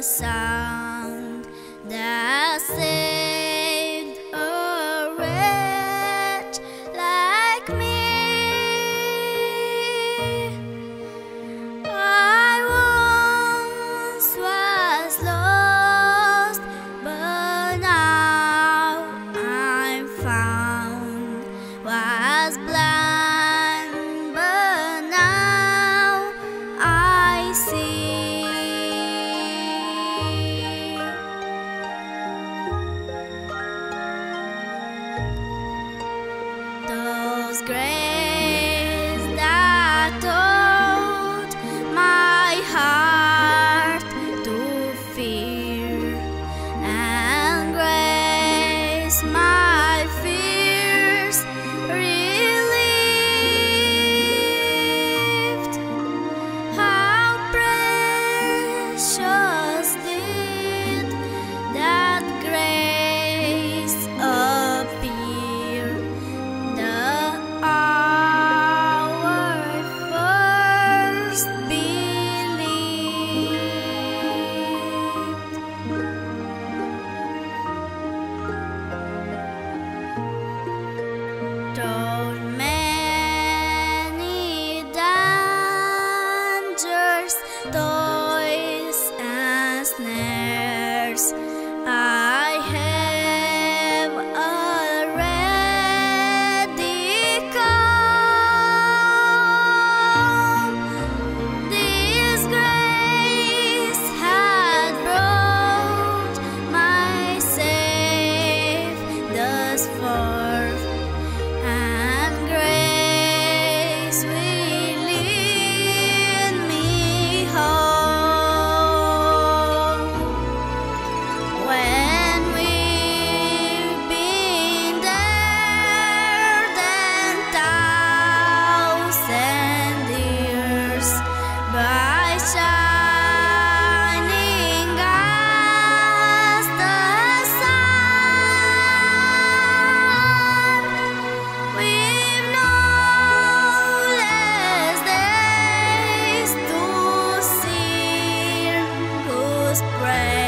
sound that saved a wretch like me. I once was lost, but now I'm found. Was blind, but now I see. Those graves that taught my heart to fear, and grace my fears relieved. How precious did that grace appear the hour first believed. Through many dangers, toils and snares, I have already come. This grace had brought my safe thus far, and grace will lead me home. When we've been there 10,000 years, bright shining as the sun, we've no less days to sing whose praise